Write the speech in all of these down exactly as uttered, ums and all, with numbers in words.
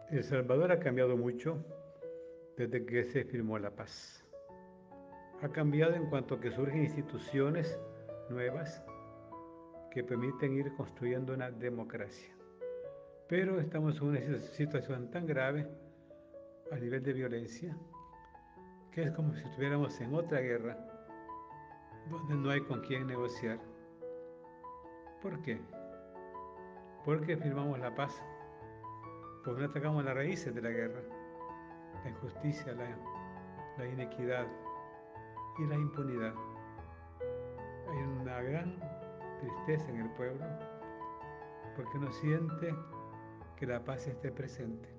El Salvador ha cambiado mucho desde que se firmó la paz. Ha cambiado en cuanto a que surgen instituciones nuevas que permiten ir construyendo una democracia. Pero estamos en una situación tan grave a nivel de violencia que es como si estuviéramos en otra guerra donde no hay con quién negociar. ¿Por qué? Porque firmamos la paz, porque no atacamos las raíces de la guerra, la injusticia, la, la inequidad y la impunidad. Hay una gran tristeza en el pueblo porque no siente que la paz esté presente.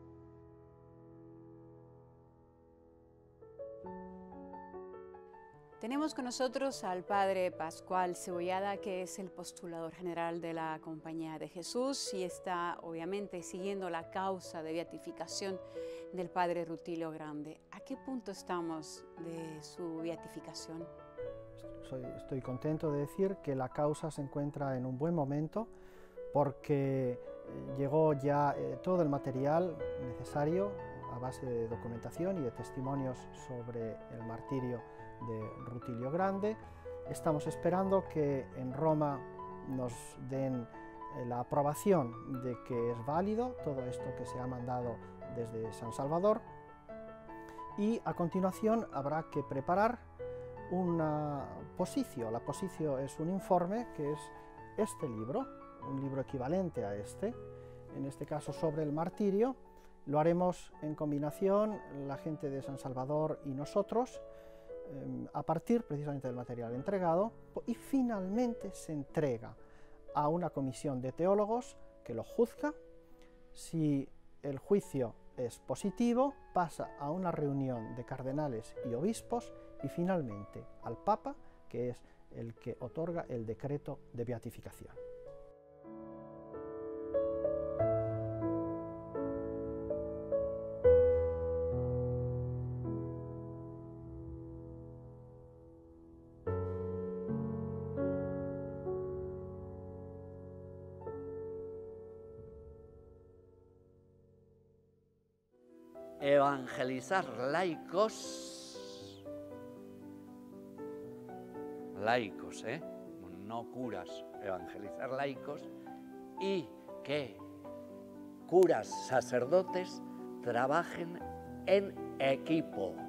Tenemos con nosotros al padre Pascual Cebollada, que es el postulador general de la Compañía de Jesús y está obviamente siguiendo la causa de beatificación del padre Rutilio Grande. ¿A qué punto estamos de su beatificación? Soy, estoy contento de decir que la causa se encuentra en un buen momento porque llegó ya eh, todo el material necesario a base de documentación y de testimonios sobre el martirio de Rutilio Grande. Estamos esperando que en Roma nos den la aprobación de que es válido todo esto que se ha mandado desde San Salvador, y a continuación habrá que preparar una posición. La posición es un informe que es este libro, un libro equivalente a este, en este caso sobre el martirio. Lo haremos en combinación la gente de San Salvador y nosotros, a partir precisamente del material entregado, y finalmente se entrega a una comisión de teólogos que lo juzga. Si el juicio es positivo, pasa a una reunión de cardenales y obispos y finalmente al Papa, que es el que otorga el decreto de beatificación. Evangelizar laicos, laicos, ¿eh? No curas, evangelizar laicos, y que curas, sacerdotes, trabajen en equipo.